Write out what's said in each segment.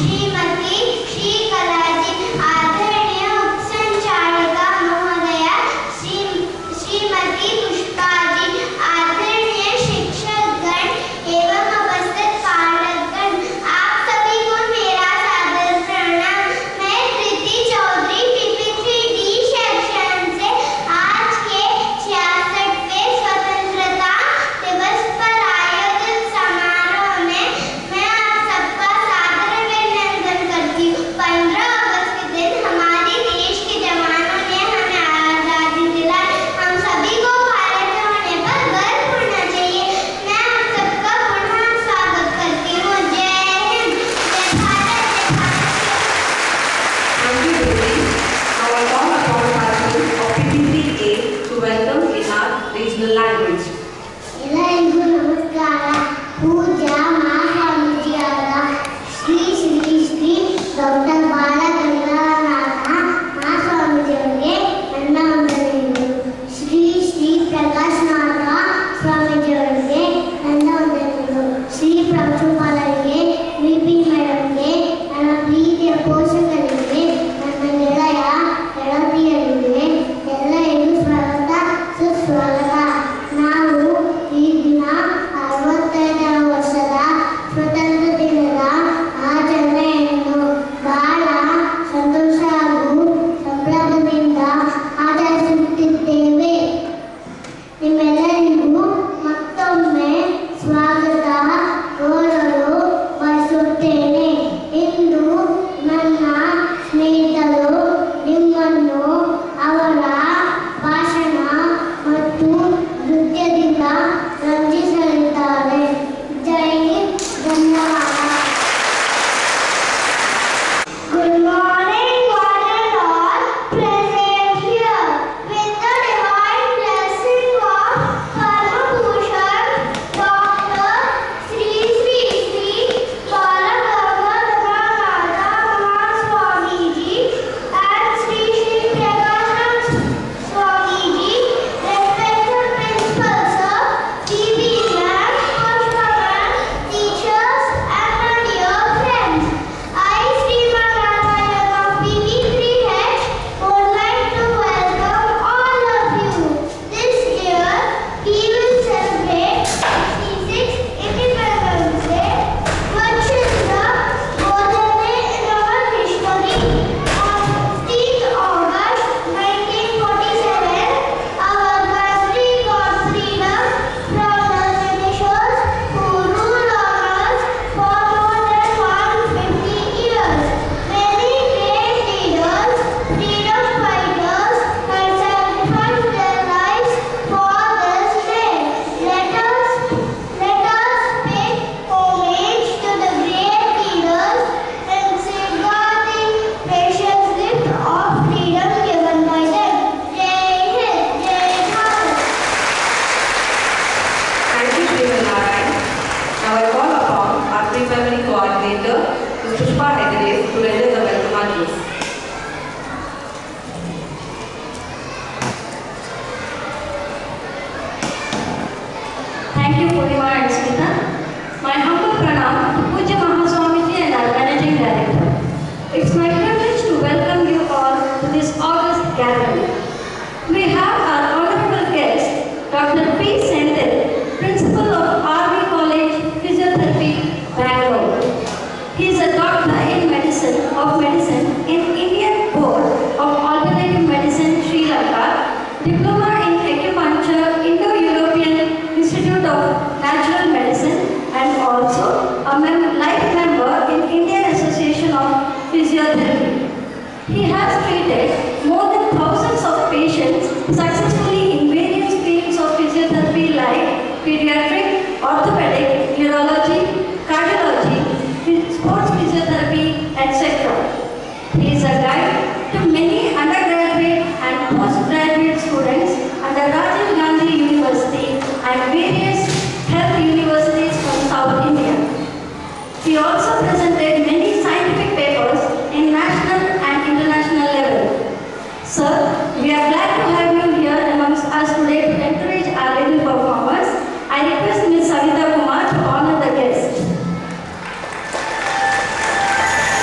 श्रीमती श्री कलाजी आदरणीय उपसंचालिका महोदया श्रीमती पुष्पाजी आदरणीय शिक्षकगण एवं उपस्थित पालकगण, आप सभी को मेरा सादर प्रणाम। मैं कृति चौधरी PP3D सेक्शन से आज के 66वें स्वतंत्रता दिवस पर आयोजित समारोह में मैं आप सबका सादर अभिनंदन करती हूँ। 15 अगस्त के दिन हमारे देश के जवानों ने हमें आज़ादी दिलाई। हम सभी को भारत होने पर गर्व होना चाहिए। मैं आप सबका पुनः स्वागत करती हूँ। जय हिंद, जय भारत, जय Bharat. Thank you, Devi. Now I call upon Parthil of PP3A to welcome in our regional language. ಎಲ್ಲರಿಗೂ ನಮಸ್ಕಾರ. ಪೂಜ್ಯ ಮಹಾಸ್ವಾಮೀಜಿಯಾದ ಶ್ರೀ ಶ್ರೀ ಶ್ರೀ ಡಾಕ್ಟರ್ ಬಾಲಗಂಗಾಧರನಾಥ ಮಹಾಸ್ವಾಮೀಜಿಯವರಿಗೆ ನನ್ನ ವಂದನೆಗಳು. ಶ್ರೀ ಶ್ರೀ ಪ್ರಕಾಶನಾಥ ಸ್ವಾಮೀಜಿಯವರಿಗೆ ನನ್ನ ವಂದನೆಗಳು. ಶ್ರೀ ಪ್ರಾಂಶುಪಾಲರಿಗೆ, ವಿಪಿ ಮೇಡಮ್ಗೆ, ನನ್ನ ಪ್ರೀತಿಯ ಪೋಷಕರಿಗೆ, ನನ್ನ ಗೆಳೆಯ ಗೆಳತಿಯರಿಗೆ ಎಲ್ಲರಿಗೂ ಸ್ವಾಗತ ಸುಸ್ವಾಗತ. ನಾವು ಈ ದಿನ 65ನೇ ವರ್ಷದ ಸ್ವತಂತ್ರ ದಿನದ ಆಚರಣೆಯನ್ನು ಬಹಳ ಸಂತೋಷ ಹಾಗೂ ಸಂಭ್ರಮದಿಂದ ಆಚರಿಸುತ್ತಿದ್ದೇವೆ. ನಿಮ್ಮೆಲ್ಲರಿಗೂ ಮತ್ತೊಮ್ಮೆ ಸ್ವಾಗತ ಕೋರಲು ಬಯಸುತ್ತೇನೆ. ಇಂದು ನನ್ನ ಸ್ನೇಹಿತರು ನಿಮ್ಮನ್ನು ಅವರ ಭಾಷಣ ಮತ್ತು ನೃತ್ಯದಿಂದ ರಂಜಿಸಲಿದ್ದಾರೆ. ಜೈ ಹಿಂದ್, ಧನ್ಯವಾದ. Good morning, one and all present here. With the divine blessing of Padma Bhushan Dr. Sri Sri Sri Balagandharanath Mahaswamiji and Sri Sri Prakashanand Swamiji, respected principal sir, PB ma'am, Pushpa ma'am, teachers and my dear friends. I, Sriman Ramayan of PP3H, would like to welcome all of you. This year, we will celebrate 66th Independence Day, which is the golden day in our history. On 15th August 1947, our country got freedom from the Britishers who ruled on us for more than 150 years. Many great leaders, freedom fighters, have sacrificed their lives for this day. Let us pay homage to the great leaders and safeguarding precious gift of freedom given by them. Jai Hind, Jai Bharat. Thank you, Sriman Narayan. Now I call upon our pre-primary coordinator, Ms. Pushpa Hegde, to render the welcome address. Thank you, Purnima and Smita. My humble pranam to Pujya Mahaswamiji and our Managing Director. It's my privilege to welcome you all to this August gathering. We have our honorable guest, Dr. P. Senthil, Principal of RV College Physiotherapy, Bangalore. He is a doctor in medicine in Indian Board of Alternative Medicine, Sri Lanka, diploma in acupuncture, Indo-European Institute of Natural Medicine, and also a life member in Indian Association of Physiotherapy. He has treated more than thousands of patients successfully in various fields of physiotherapy like pediatric, orthopedic, neurology, cardiology, sports physiotherapy, etc. He is a guide to many undergraduate and postgraduate students under Rajiv Gandhi University and various health universities from South India. He also presented many scientific papers in national and international level. Sir, we are glad to have you here amongst us today to encourage our little performers. I request Ms. Savita Kumar to honor the guest.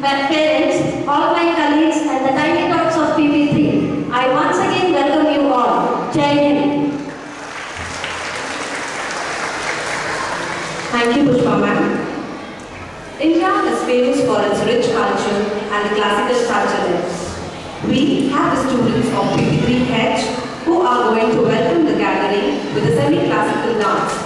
my parents, all my colleagues and the tiny tots of PP3, I once again welcome you all. Jai Hind. Thank you, Pushpa ma'am. India is famous for its rich culture and the classical culture. We have the students of PP3H who are going to welcome the gathering with a semi-classical dance.